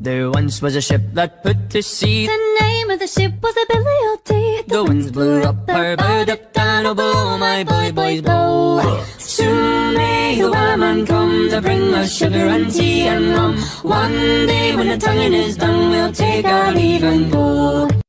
There once was a ship that put to sea. The name of the ship was the Billy O.T. The winds blew up her bow, up down, oh blow, my bully boys blow. Soon may the whaleman come to bring us sugar and tea and rum. One day when the tonguing is done, we'll take our leave and go.